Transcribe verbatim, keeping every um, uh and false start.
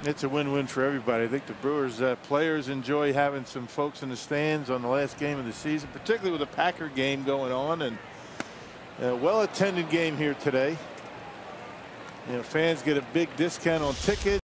It's a win-win for everybody. I think the Brewers uh, players enjoy having some folks in the stands on the last game of the season, particularly with a Packer game going on, and a well-attended game here today. You know, fans get a big discount on tickets.